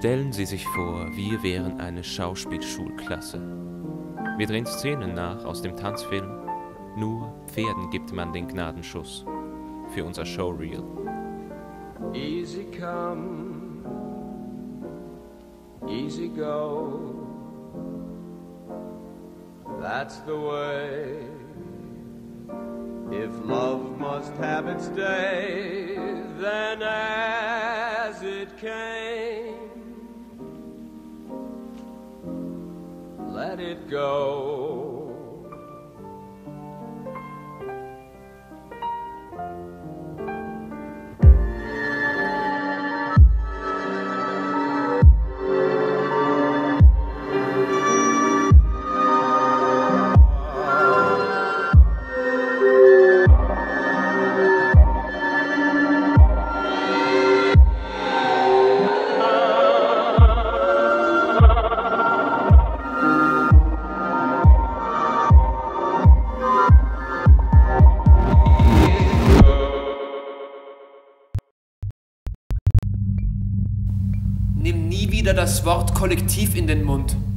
Stellen Sie sich vor, wir wären eine Schauspielschulklasse. Wir drehen Szenen nach aus dem Tanzfilm. Nur Pferden gibt man den Gnadenschuss für unser Showreel. Easy come, easy go. That's the way. If love must have its day, then as it came, let it go. Nimm nie wieder das Wort Kollektiv in den Mund.